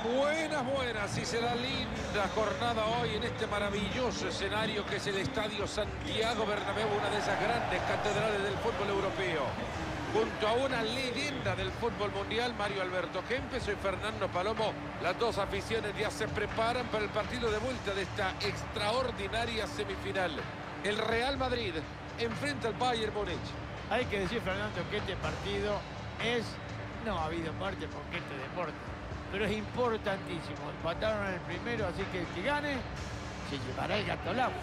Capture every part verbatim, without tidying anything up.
Buenas, buenas, y será linda jornada hoy en este maravilloso escenario que es el Estadio Santiago Bernabéu, una de esas grandes catedrales del fútbol europeo. Junto a una leyenda del fútbol mundial, Mario Alberto Kempes, soy Fernando Palomo. Las dos aficiones ya se preparan para el partido de vuelta de esta extraordinaria semifinal. El Real Madrid enfrenta al Bayern Múnich. Hay que decir, Fernando, que este partido es... No ha habido muerte porque este deporte, pero es importantísimo. Empataron en el primero, así que el que gane se llevará el gato al agua.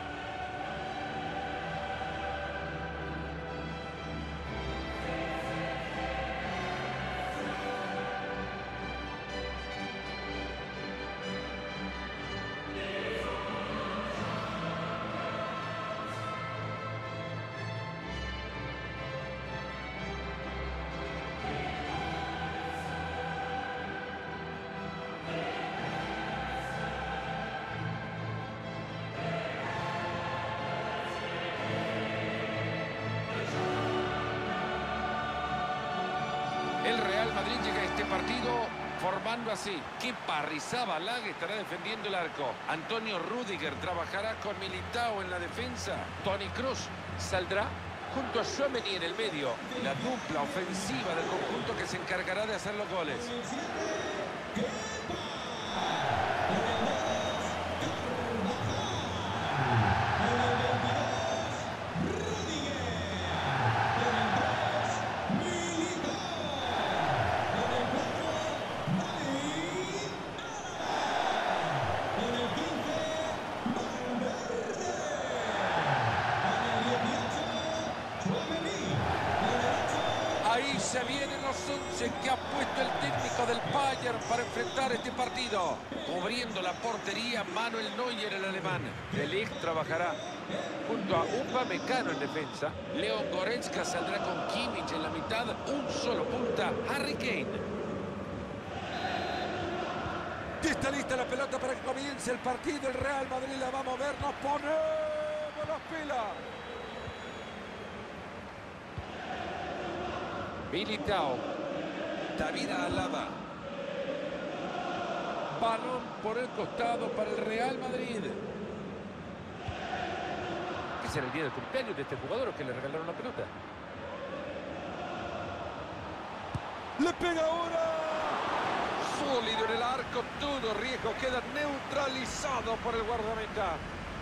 El Real Madrid llega a este partido formando así. Kepa Arrizabalaga estará defendiendo el arco. Antonio Rüdiger trabajará con Militao en la defensa. Toni Kroos saldrá junto a Tchouaméni en el medio. La dupla ofensiva del conjunto que se encargará de hacer los goles. Ahí se vienen los once que ha puesto el técnico del Bayern para enfrentar este partido. Cubriendo la portería, Manuel Neuer, el alemán. De Ligt trabajará junto a Upamecano en defensa. Leon Goretzka saldrá con Kimmich en la mitad. Un solo punta, Harry Kane. Ya está lista la pelota para que comience el partido. El Real Madrid la va a mover. Nos ponemos las pilas. Militao. David Alaba. Balón por el costado para el Real Madrid. Que será el día del cumpleaños de este jugador o que le regalaron la pelota. Le pega ahora. Sólido en el arco. Todo riesgo queda neutralizado por el guardameta.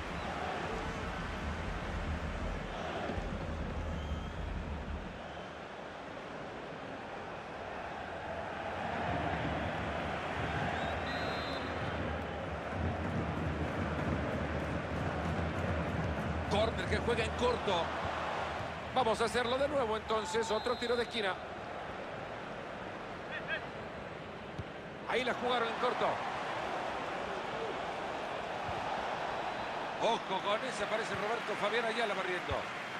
Corner que juega en corto. Vamos a hacerlo de nuevo entonces. Otro tiro de esquina. Ahí la jugaron en corto. Ojo con ese, aparece Roberto Fabián Ayala barriendo.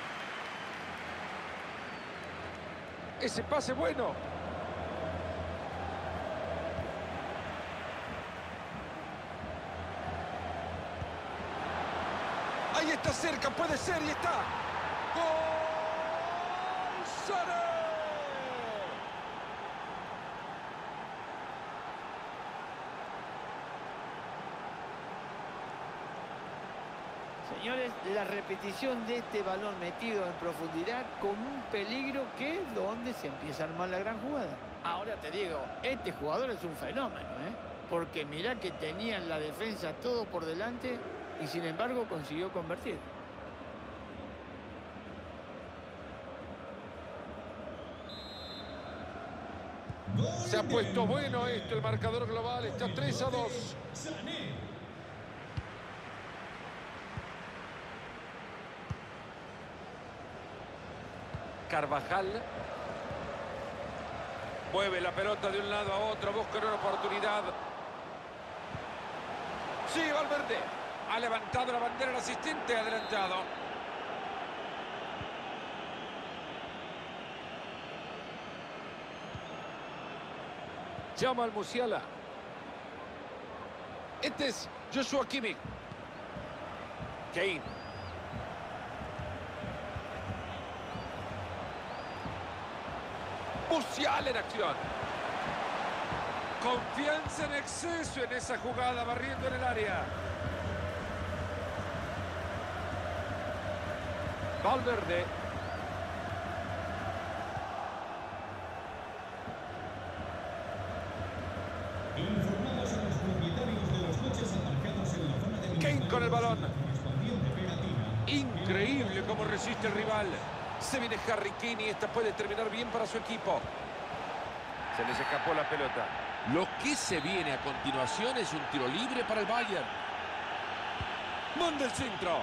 Ese pase bueno. Ahí está cerca, puede ser y está. ¡Gol! ¡Sané! Señores, la repetición de este balón metido en profundidad con un peligro que es donde se empieza a armar la gran jugada. Ahora te digo, este jugador es un fenómeno, ¿eh? Porque mirá que tenía en la defensa todo por delante y sin embargo consiguió convertir. Se ha puesto bueno esto, el marcador global está tres a dos. Carvajal. Mueve la pelota de un lado a otro, busca una oportunidad. Sí, Valverde. Ha levantado la bandera el asistente, adelantado. Llama al Musiala. Este es Joshua Kimmich. Kane. Musiala en acción. Confianza en exceso en esa jugada, barriendo en el área. Valverde. Informados a los propietarios de los coches aparcados en la zona de Kane con el balón. correspondiente pegatina. Increíble cómo resiste el rival. Se viene Harry Kane y esta puede terminar bien para su equipo. Se les escapó la pelota. Lo que se viene a continuación es un tiro libre para el Bayern. Manda el centro.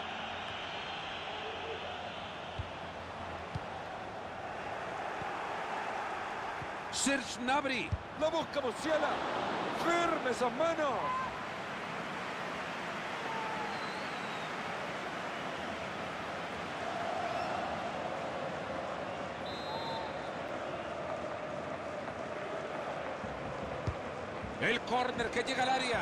Serge Gnabry. La busca Musiala. Firme esas manos. El córner que llega al área.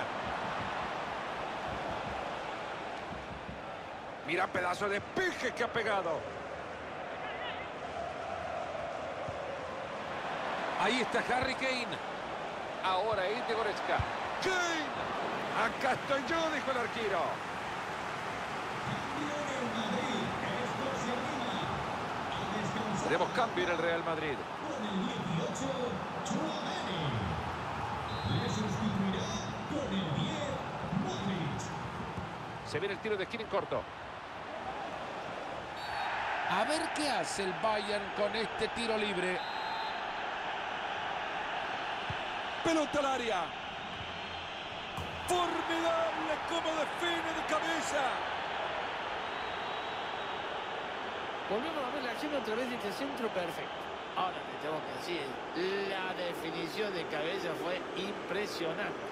Mira pedazo de pije que ha pegado. Ahí está Harry Kane. Ahora Indi Goretzka. Kane. Acá estoy yo, dijo el arquero. Tenemos cambio en el Real Madrid. Con el dieciocho, Tchouaméni. Le sustituirá con el diez, Modric. Se viene el tiro de esquina en corto. A ver qué hace el Bayern con este tiro libre. Pelota al área. Formidable como define de cabeza. Volvemos a ver la acción otra vez de este centro perfecto. Ahora te tengo que decir, la definición de cabeza fue impresionante.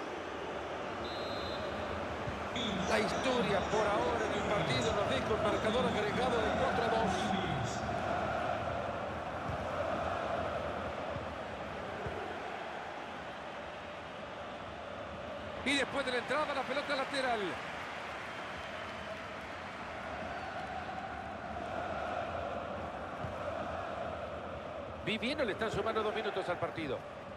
La historia por ahora en el partido nos deja un marcador agregado de cuatro a dos. Y después de la entrada, la pelota lateral. Viviendo le están sumando dos minutos al partido.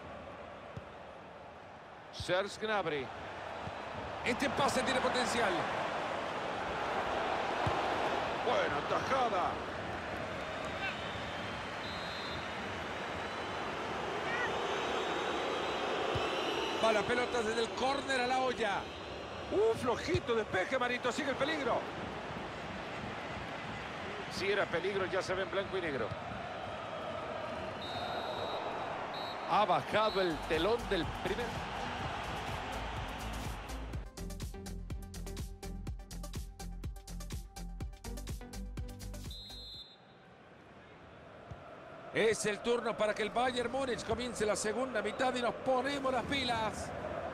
Serge Gnabry. Este pase tiene potencial. Buena tajada. Va la pelota desde el córner a la olla. Uh, flojito despeje, Marito. Sigue el peligro. Si era peligro, ya se ve en blanco y negro. Ha bajado el telón del primer. Es el turno para que el Bayern Múnich comience la segunda mitad y nos ponemos las pilas.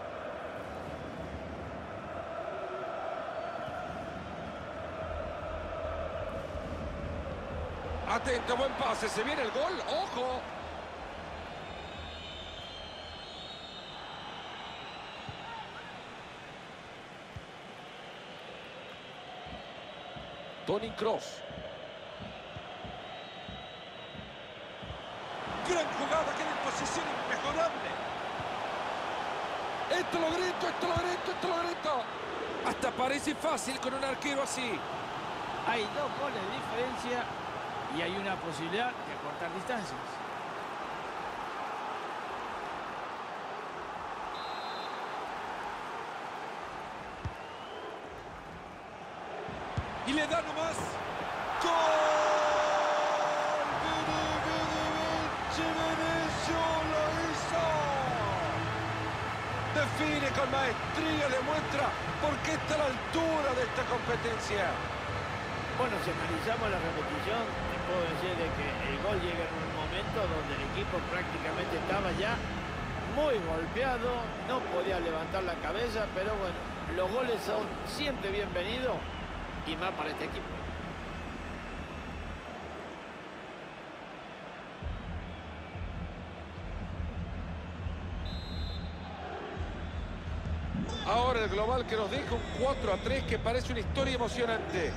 Atento, buen pase, se viene el gol, ¡ojo! Toni Kroos. Gran jugada, queda en posición inmejorable. Esto lo grito, esto lo grito, esto lo grito. Hasta parece fácil con un arquero así. Hay dos goles de diferencia y hay una posibilidad de acortar distancias. Y le da nomás. ¡Gol! ¡Vinicius lo hizo! Define con maestría, demuestra por qué está a la altura de esta competencia. Bueno, si analizamos la repetición, te puedo decir de que el gol llega en un momento donde el equipo prácticamente estaba ya muy golpeado, no podía levantar la cabeza, pero bueno, los goles son siempre bienvenidos y más para este equipo. Ahora el global que nos deja un cuatro a tres que parece una historia emocionante.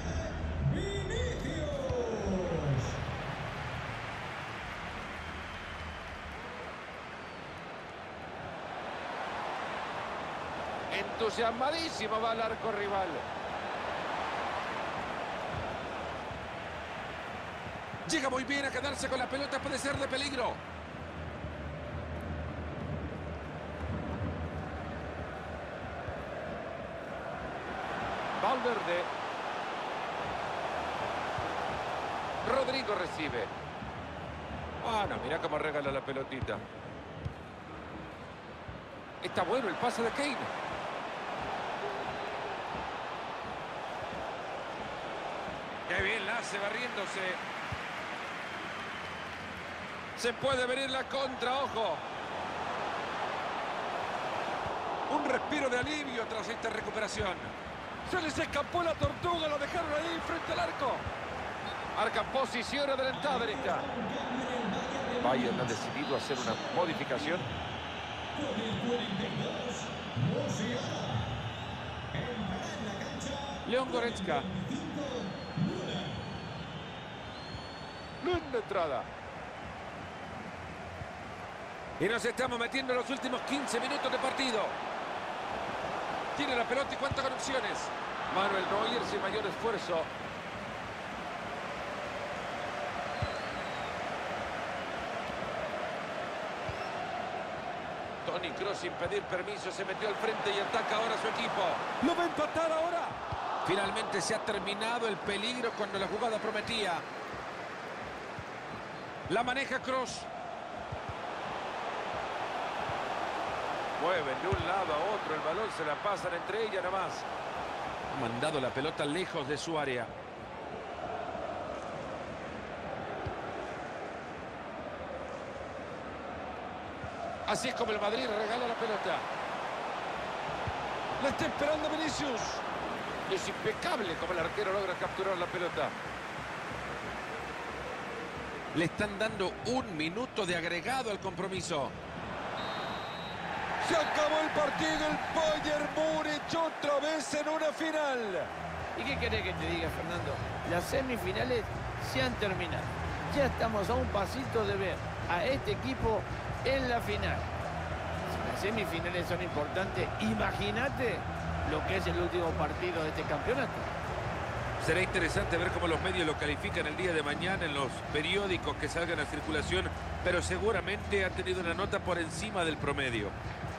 Entusiasmadísimo va al arco rival. Llega muy bien a quedarse con la pelota, puede ser de peligro. Valverde. Rodrigo recibe. Ah, no, mira cómo regala la pelotita. Está bueno el pase de Kane. Qué bien la hace barriéndose. Se puede venir la contra, ojo. Un respiro de alivio tras esta recuperación. Se les escapó la tortuga, lo dejaron ahí frente al arco. Marca posición adelantada en esta. Bayern ha decidido hacer una modificación. León Goretzka. Linda entrada. Y nos estamos metiendo en los últimos quince minutos de partido. Tiene la pelota y cuántas conexiones. Manuel Neuer sin mayor esfuerzo. Toni Kroos sin pedir permiso se metió al frente y ataca ahora a su equipo. ¿Lo va a empatar ahora? Finalmente se ha terminado el peligro cuando la jugada prometía. La maneja Kroos. Mueven de un lado a otro, el balón se la pasan entre ellas nada más. Ha mandado la pelota lejos de su área. Así es como el Madrid regala la pelota. La está esperando Vinicius. Es impecable como el arquero logra capturar la pelota. Le están dando un minuto de agregado al compromiso. Se acabó el partido, el Bayern Múnich otra vez en una final. ¿Y qué querés que te diga, Fernando? Las semifinales se han terminado. Ya estamos a un pasito de ver a este equipo en la final. Si las semifinales son importantes, imagínate lo que es el último partido de este campeonato. Será interesante ver cómo los medios lo califican el día de mañana en los periódicos que salgan a circulación, pero seguramente ha tenido una nota por encima del promedio.